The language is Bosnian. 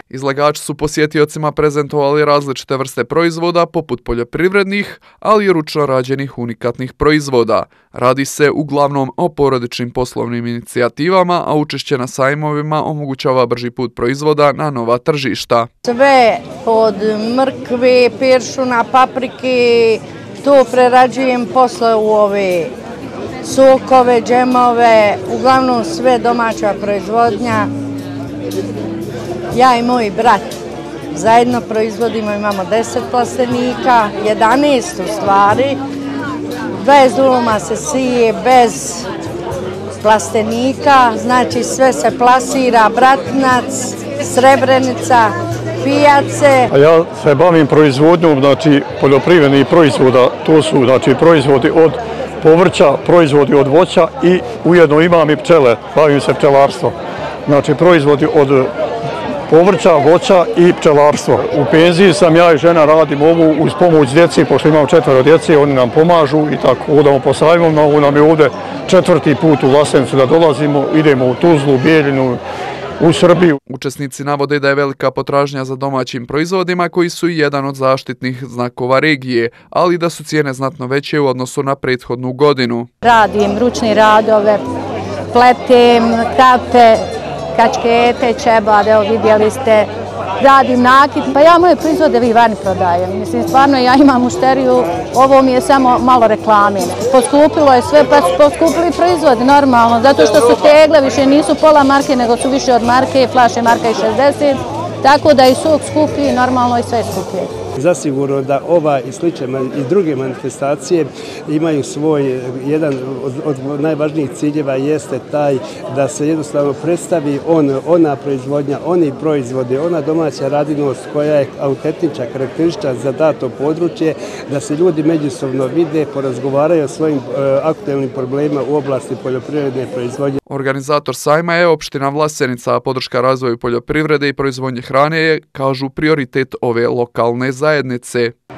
Izlagači su posjetiocima prezentovali različite vrste proizvoda poput poljoprivrednih, ali i ručno rađenih unikatnih proizvoda. Radi se uglavnom o porodičnim poslovnim inicijativama, a učešće na sajmovima omogućava brži put proizvoda na nova tržišta. Sve od mrkve, peršuna, paprike, to prerađujem posle u ove sokove, džemove, uglavnom sve domaća proizvodnja. Ja i moj brat zajedno proizvodimo, imamo 10 plastenika, 11 u stvari. Bez uloma se sije, bez plastenika, znači sve se plasira, Bratnac, Srebrenica, pijace. Ja se bavim proizvodnjom, znači poljoprivrednih proizvoda, to su znači proizvodi od povrća, proizvodi od voća i ujedno imam i pčele, bavim se pčelarstvom. Znači proizvodi od povrća, voća i pčelarstvo. U penziji sam, ja i žena radim ovu uz pomoć djeci, pošto imam 4 djece, oni nam pomažu i tako odamo po sajmovima. Ovo nam je ovdje 4. put u Vlasenicu da dolazimo, idemo u Tuzlu, Bijeljinu, u Srbiju. Učesnici navode da je velika potražnja za domaćim proizvodima koji su i jedan od zaštitnih znakova regije, ali da su cijene znatno veće u odnosu na prethodnu godinu. Radim ručne radove, pletem, kape, kačkete, čebad, evo vidjeli ste, radim nakit, pa ja moje proizvode vi vani prodajem. Mislim, stvarno ja imam mušteriju, ovo mi je samo malo reklame. Poskupilo je sve, pa su poskupili proizvodi normalno, zato što su tegle više nisu pola marke, nego su više od marke, flaše marka i 60, tako da i sok skuplji, normalno i sve skuplji. Zasigurno da ova i slične i druge manifestacije imaju svoj, jedan od najvažnijih ciljeva jeste taj da se jednostavno predstavi ona proizvodnja, oni proizvodi, ona domaća radinost koja je autentična, karakteristična za dato područje, da se ljudi međusobno vide, porazgovaraju o svojim aktualnim problemima u oblasti poljoprivredne proizvodnje. Organizator sajma je opština Vlasenica, a podrška razvoju poljoprivrede i proizvodnje hrane je, kažu, prioritet ove lokalne zajednice.